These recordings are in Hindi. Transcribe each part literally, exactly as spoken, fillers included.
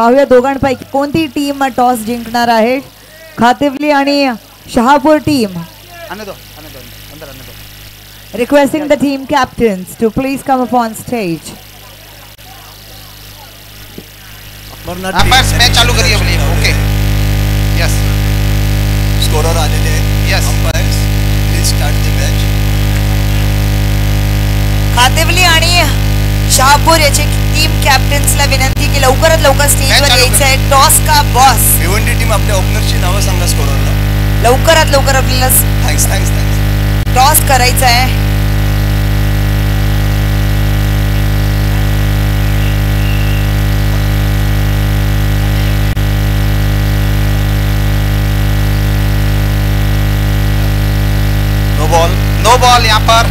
पाहूया दोघांपैकी कोणती टीम टॉस जिंकणार आहे. खातिवली आणि Shahapur team. Requesting the team captains to please come upon stage. Umpires match चालू करिए प्लीज. ओके यस स्कोरर आलेले आहेत. Yes umpires please start the match. Khativali आणि शहापूर याचे टीम कॅप्टन्सला विनंती की लवकरात लवकर स्टेजवर यायचं आहे. टॉस का बॉस. भिवंडी टीम आपल्या ओपनरची नावं सांगा स्कोररला. लवकरात लवकर आपल्याला थँक्स थँक्स थँक्स टॉस करायचा आहे. नो बॉल नो बॉल यहाँ पर.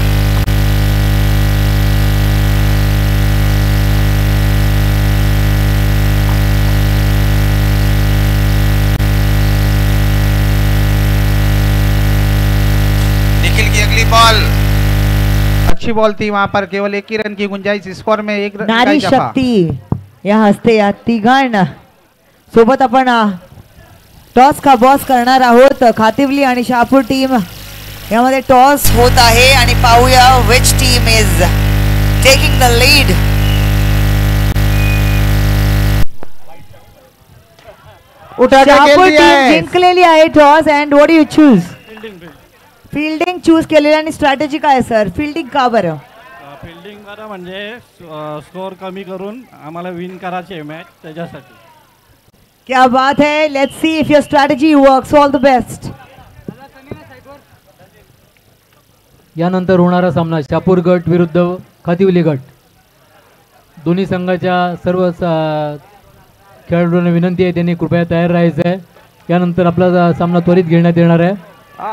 निखिल की अगली बॉल अच्छी बॉल थी वहां पर. केवल एक ही रन की गुंजाइश. स्कोर में एक रन. नारी शक्ती या हस्ते या तिघांना सोबत आपण टॉस का बॉस करणार आहोत. खातिवली आणि शहापूर टीम यामध्ये टॉस होत आहे आणि पाहूया which team is taking the lead. Shahapur team जिंकलेली आहे toss. And what do you choose. Fielding choose केलेली आणि स्ट्रॅटेजी काय सर. फिल्डिंग का बरं. फिल्डिंग बरं म्हणजे स्कोर कमी करून आम्हाला विन करायची आहे मॅच त्याच्यासाठी. क्या बात है. Let's see if your strategy works. All the best. यानंतर होणारा सामना शहापूर गट विरुद्ध खातिवली गट. दोन्ही संघाच्या सर्व खेळाडूंना विनंती आहे त्यांनी कृपया तयार राहायचं आहे. यानंतर आपला सामना त्वरित घेण्यात येणार आहे.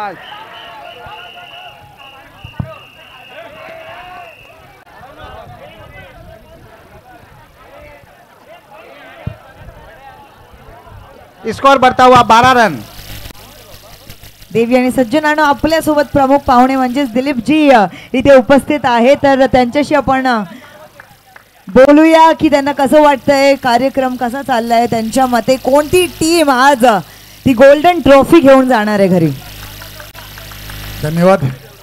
स्कोर बढ़ता हुआ बारह रन. देवी आणि सज्जनांनो आपल्या सोबत प्रमुख पाहुणे म्हणजेच दिलीप जी इथे उपस्थित आहे. तर त्यांच्याशी आपण बोलूया की त्यांना कसं वाटतंय. कार्यक्रम कसा चाललाय. त्यांच्या मते कोणती टीम आज ती गोल्डन ट्रॉफी घेऊन जाणार आहे घरी. धन्यवाद.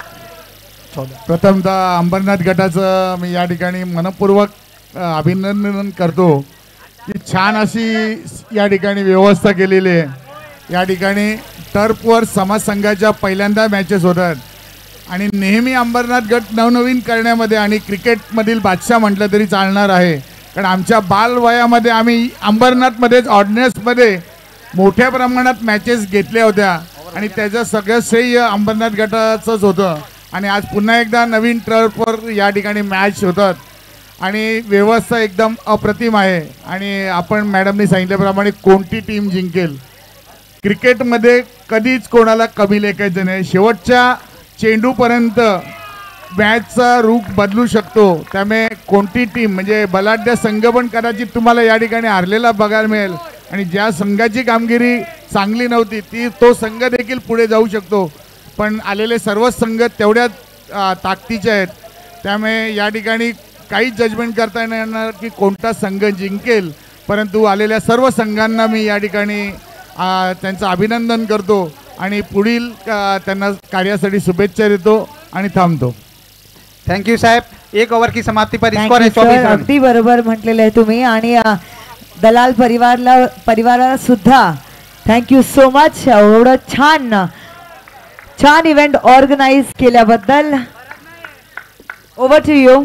प्रथमतः अंबरनाथ गटाचं मी या ठिकाणी मनपूर्वक अभिनंदन करतो की छान अशी या ठिकाणी व्यवस्था केलेली आहे. या ठिकाणी टर्फवर समाज संघाच्या पहिल्यांदा मॅचेस होतात आणि नेहमी अंबरनाथ गट नवनवीन करण्यामध्ये आणि क्रिकेटमधील बादशाह म्हटलं तरी चालणार आहे. कारण आमच्या बालवयामध्ये आम्ही अंबरनाथमध्येच ऑर्डिनन्समध्ये मोठ्या प्रमाणात मॅचेस घेतल्या होत्या आणि त्याचं सगळं श्रेय अंबरनाथ गटाचंच होतं. आणि आज पुन्हा एकदा नवीन टर्फवर या ठिकाणी मॅच होतात आणि व्यवस्था एकदम अप्रतिम आहे. आणि आपण मॅडमनी सांगितल्याप्रमाणे कोणती टीम जिंकेल. क्रिकेटमध्ये कधीच कोणाला कमी लेखायचं नाही. शेवटच्या चेंडूपर्यंत मॅचचा रूप बदलू शकतो. त्यामुळे कोणती टीम म्हणजे बलाढ्य संघ पण कदाचित तुम्हाला या ठिकाणी हारलेला बघायला मिळेल आणि ज्या संघाची कामगिरी चांगली नव्हती ती तो संघ देखील पुढे जाऊ शकतो. पण आलेले सर्वच संघ तेवढ्याच ताकदीचे आहेत. त्यामुळे या ठिकाणी काहीच जजमेंट करता येणार की कोणता संघ जिंकेल. परंतु आलेल्या सर्व संघांना मी या ठिकाणी त्यांचं अभिनंदन करतो आणि पुढील त्यांना कार्यासाठी शुभेच्छा देतो आणि थांबतो. थँक्यू साहेब. एक ओव्हर की समाप्ती पर स्कोर है चौबीस रन. अगदी बरोबर म्हटलेलं आहे तुम्ही. आणि दलाल परिवारला परिवाराला सुद्धा थँक्यू सो मच. एवढं छान छान इव्हेंट ऑर्गनाइज केल्याबद्दल. Over to you.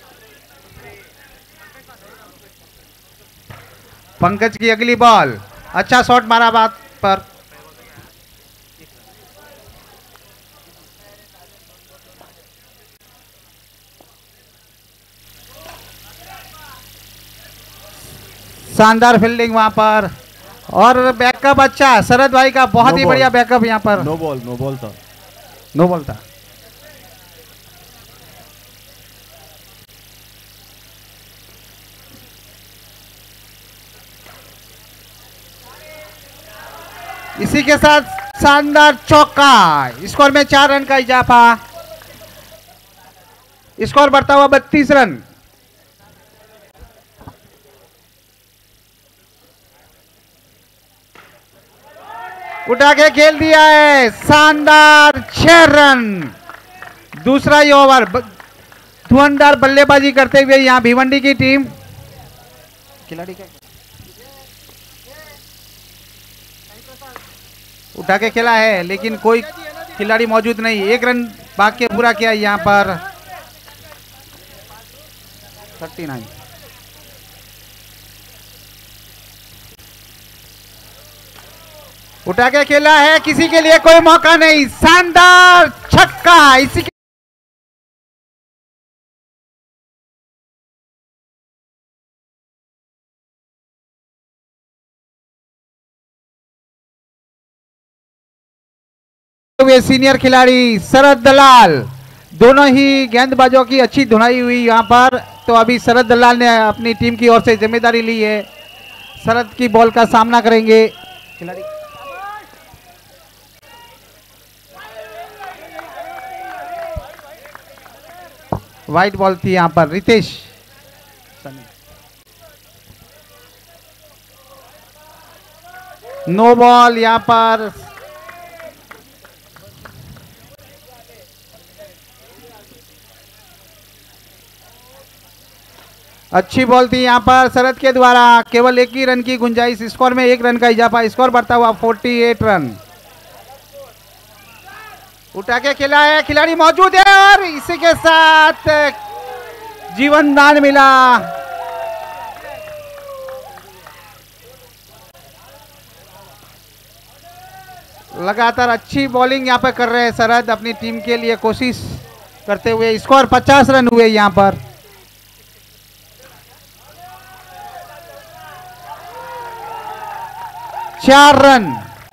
पंकज की अगली बॉल. अच्छा शॉट मारा बात पर. शानदार फील्डिंग वहां पर और बैकअप अच्छा शरद भाई का बहुत no ही बढ़िया बैकअप यहाँ पर. नो बॉल नो बॉल था. नो बॉल था. इसी के साथ शानदार चौका. स्कोर में चार रन का इजाफा. स्कोर बढ़ता हुआ बत्तीस रन. उठा के खेल दिया है, शानदार छह रन। दूसरा ही ओवर, धुआंधार बल्लेबाजी करते हुए यहाँ भिवंडी की टीम। खिलाड़ी क्या उठा के खेला है लेकिन कोई खिलाड़ी मौजूद नहीं। एक रन भाग के पूरा किया यहाँ पर थर्टी नाइन। उठा के खेला है, किसी के लिए कोई मौका नहीं। शानदार छक्का, इसी के वे सीनियर खिलाड़ी शरद दलाल, दोनों ही गेंदबाजों की अच्छी धुनाई हुई यहाँ पर। तो अभी शरद दलाल ने अपनी टीम की ओर से जिम्मेदारी ली है। शरद की बॉल का सामना करेंगे खिलाड़ी। वाइट बॉल थी यहाँ पर रितेश। नो बॉल यहाँ पर। अच्छी बॉल थी यहाँ पर शरद के द्वारा। केवल एक ही रन की गुंजाइश, स्कोर में एक रन का इजाफा, स्कोर बढ़ता हुआ अड़तालीस रन। उठा के खेला है, खिलाड़ी मौजूद है और इसी के साथ जीवन दान मिला। लगातार अच्छी बॉलिंग यहाँ पर कर रहे हैं शरद, अपनी टीम के लिए कोशिश करते हुए। स्कोर पचास रन हुए यहाँ पर। चार रन।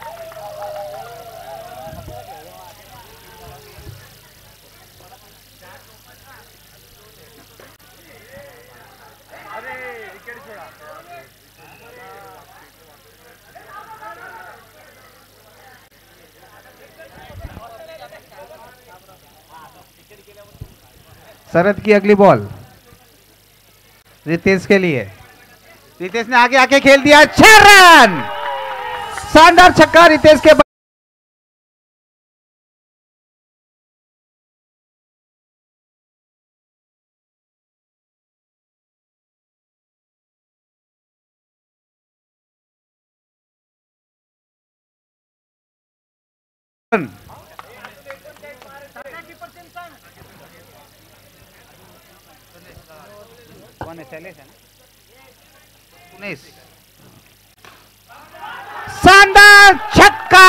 शरद की अगली बॉल रितेश के लिए। रितेश ने आगे आके खेल दिया, छह रन। शानदार छक्का रितेश के। उन्नीस। शानदार छक्का।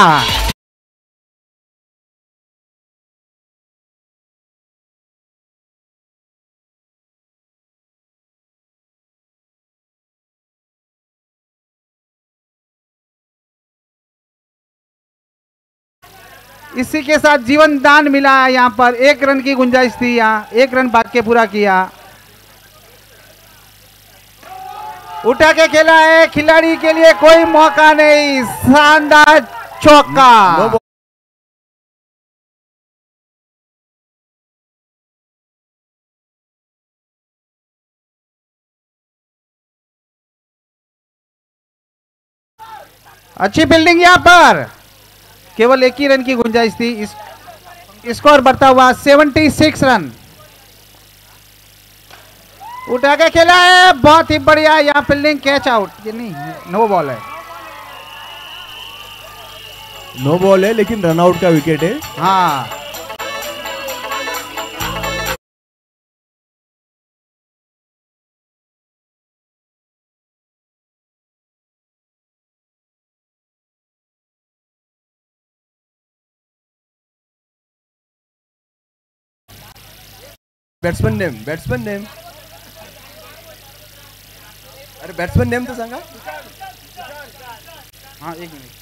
इसी के साथ जीवन दान मिला। यहाँ पर एक रन की गुंजाइश थी, यहाँ एक रन भाग के पूरा किया। उठा के खेला है, खिलाड़ी के लिए कोई मौका नहीं। शानदार चौका। अच्छी फील्डिंग यहाँ पर। केवल एक ही रन की गुंजाइश थी। इस स्कोर बढ़ता हुआ छिहत्तर रन। उठा के खेला है, बहुत ही बढ़िया यहाँ फील्डिंग, कैच आउट। ये नहीं, नो बॉल है। नो बॉल है लेकिन रनआउट का विकेट है। हाँ, बॅट्समन नेम, बॅट्समन नेम। अरे बॅट्समन नेम तो सांगा। हाँ एक मिनट।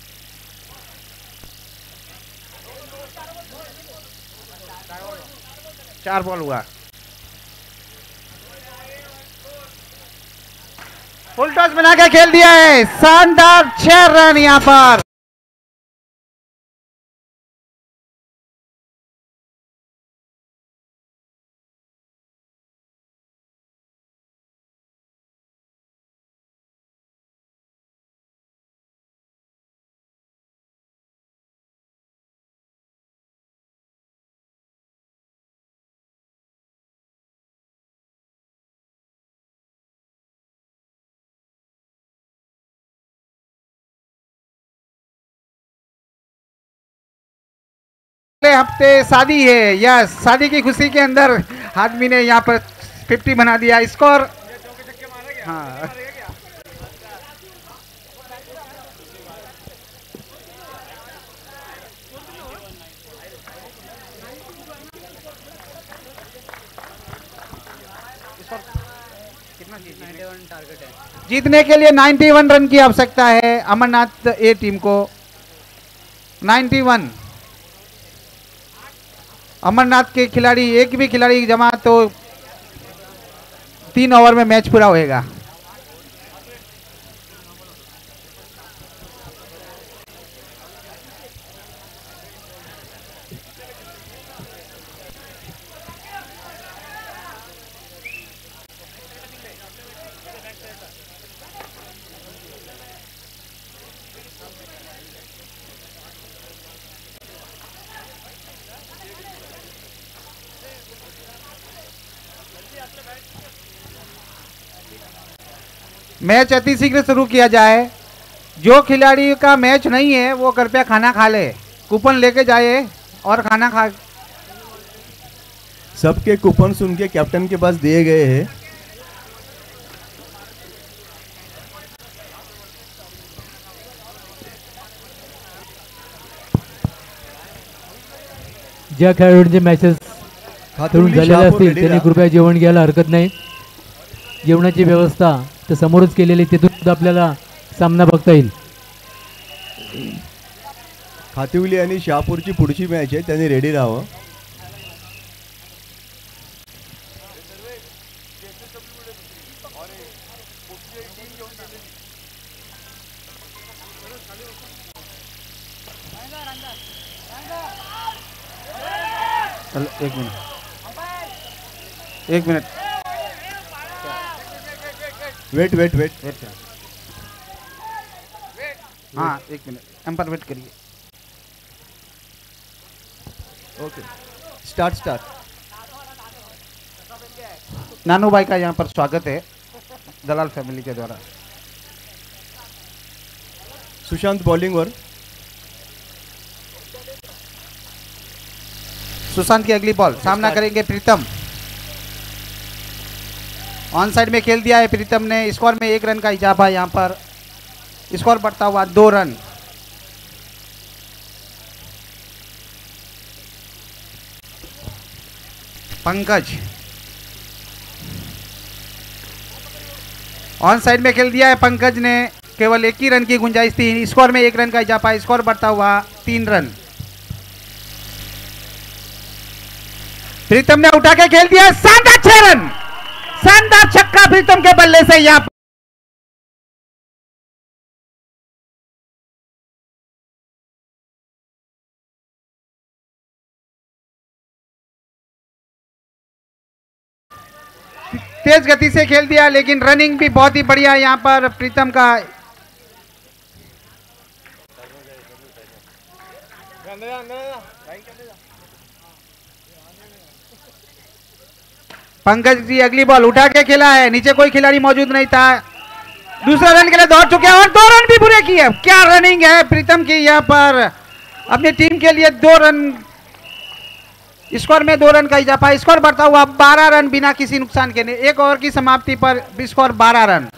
चार बॉल हुआ। फुल टॉस बना के खेल दिया है। शानदार छह रन यहाँ पर। अगले हफ्ते शादी है। यस, शादी की खुशी के अंदर आदमी ने यहाँ पर फिफ्टी बना दिया स्कोर। हाँ, जीतने के लिए इक्यानवे रन की आवश्यकता है अमरनाथ ए टीम को। इक्यानवे। अमरनाथ के खिलाड़ी, एक भी खिलाड़ी जमा तो तीन ओवर में मैच पूरा होएगा। मैच अति शीघ्र शुरू किया जाए। जो खिलाड़ी का मैच नहीं है वो कृपया खाना खा ले, कूपन लेके जाए और खाना खा। सबके कूपन उनके कैप्टन के पास दिए गए हैं। ज्या खेळाडूंचे मॅचेस खेळून झालेले असतील त्यांनी कृपया जेवण घ्यायला हरकत नाही। जेवणाची व्यवस्था तर समोरच केलेली, तिथून सुद्धा आपल्याला सामना बघता येईल। खातिवली आणि शहापूरची पुढची मॅच आहे, त्यांनी रेडी राहावं। एक मिनट एक minute wait wait wait wait हाँ एक मिनट एम्पर वेट करिए। Okay, start start. नानू भाई का यहाँ पर स्वागत है दलाल फैमिली के द्वारा। सुशांत बॉलिंगवर। सुशांत की अगली बॉल, सामना करेंगे प्रीतम। ऑन साइड में खेल दिया है प्रीतम ने। स्कोर में एक रन का इजाफा, यहाँ पर स्कोर बढ़ता हुआ दो रन। पंकज ऑन साइड में खेल दिया है पंकज ने। केवल एक ही रन की गुंजाइश थी। स्कोर में एक रन का इजाफा, स्कोर बढ़ता हुआ तीन रन। प्रीतम ने उठा के खेल दिया, शानदार छह रन, शानदार छक्का प्रीतम के बल्ले से। यहाँ तेज गति से खेल दिया, लेकिन रनिंग भी बहुत ही बढ़िया यहाँ पर प्रीतम का। पंकज जी अगली बॉल उठा के खेला है, नीचे कोई खिलाड़ी मौजूद नहीं था। दूसरा रन के लिए दौड़ चुके हैं और दो रन भी पूरे किए। क्या रनिंग है प्रीतम की यहाँ पर, अपनी टीम के लिए दो रन। स्कोर में दो रन का इजाफा, स्कोर बढ़ता हुआ बारह रन बिना किसी नुकसान के। एक ओवर की समाप्ति पर स्कोर बारह रन।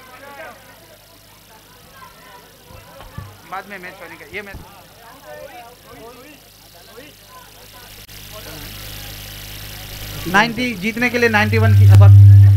बाद में मैच होने का ये मैच नब्बे जीतने के लिए इक्यानवे की असर।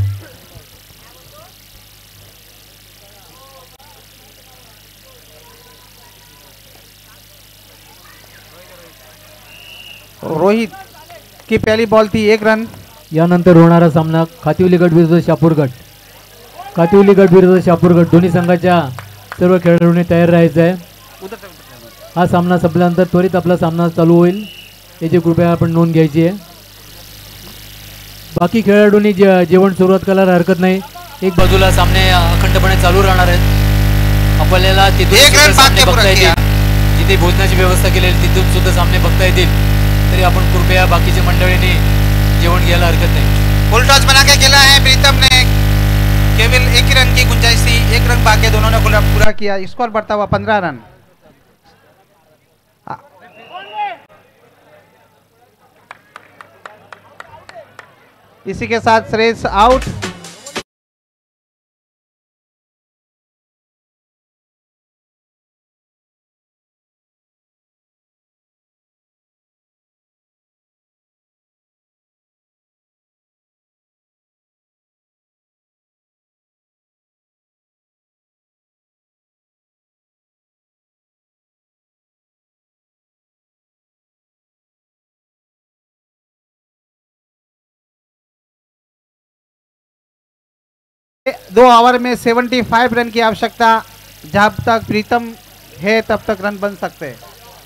रोहित की पहली बॉल थी, एक रन। यानंतर होणारा सामना खातिवली गट विरुद्ध शापूर गट। खातिवली गट विरुद्ध शापूर गट दोन्ही संघाच्या सर्व खेळाडूंनी तयार राहायचं आहे। हा सामना संपल्यानंतर त्वरित आपला सामना चालू होईल, याची कृपया आपण नोंद घ्यायची आहे। बाकी खेळाडूंनी जे जेवण सुरुवात करायला हरकत नाही। एक बाजूला सामने अखंडपणे चालू राहणार आहेत। आपल्याला तिथून सामने बघता येतील, जिथे भोजनाची व्यवस्था केलेली तिथून सुद्धा सामने बघता येतील। तरी आपण कृपया बाकीच्या मंडळींनी जेवण घ्यायला हरकत नाही। फुल टॉस बना के खेला है प्रीतम ने। केवल एक ही रन की गुंजाइश थी, एक रन बाकी दोनों ने पूरा किया। स्कोर बढ़ता हुआ पंद्रह रन। इसी के साथ श्रेयस आउट। दो ओवर में पचहत्तर रन की आवश्यकता, जब तक प्रीतम है तब तक रन बन सकते हैं।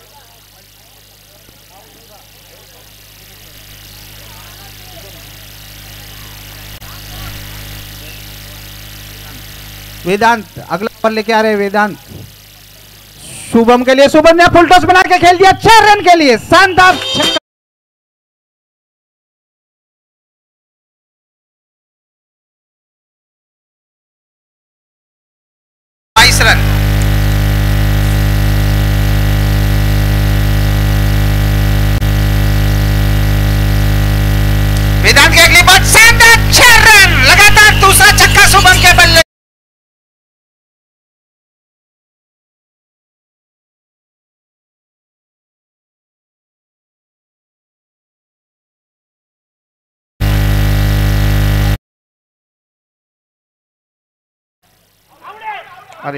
वेदांत अगला ओवर लेके आ रहे हैं। वेदांत शुभम के लिए, शुभम ने फुल टॉस बना के खेल दिया चार रन के लिए, शानदार छक्का। बाईस रन। वेदांत की अगली बात शानदार छह रन, लगातार दूसरा छक्का शुभम के बल्ले। अरे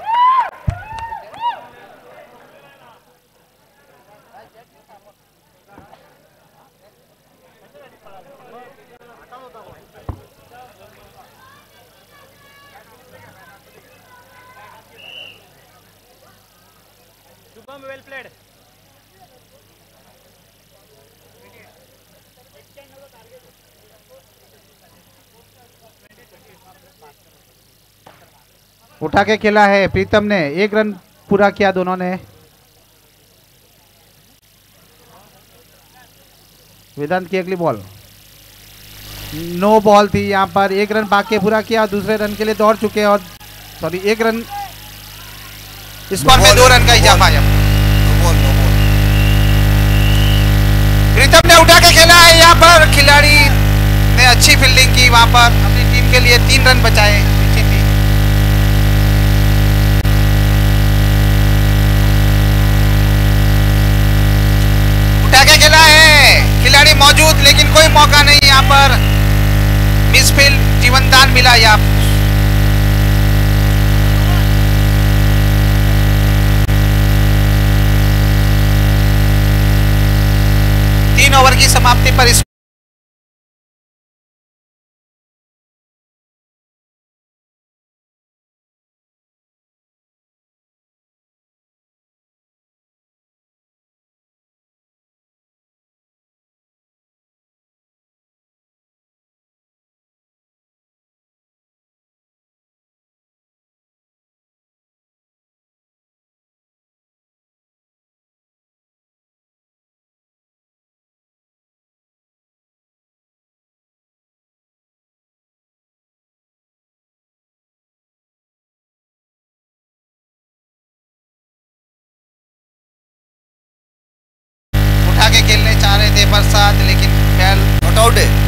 शुभम वेल प्लेड। उठा के खेला है प्रीतम ने, एक रन पूरा किया दोनों ने। वेदांत की अगली बॉल, नो बॉल थी यहाँ पर, एक रन बाकी पूरा किया, दूसरे रन के लिए दौड़ चुके और सॉरी एक रन स्कोर में दो रन का इजाफा है। प्रीतम ने उठा के खेला है यहाँ पर, खिलाड़ी ने अच्छी फील्डिंग की, वहां पर अपनी टीम के लिए तीन रन बचाए। उठा के खेला है, खिलाड़ी मौजूद लेकिन कोई मौका नहीं यहाँ पर, मिसफील्ड जीवनदान मिला यहाँ। तीन ओवर की समाप्ति पर इस उठा के खेलने चाह रहे थे बरसात, लेकिन बैल नॉट आउट है।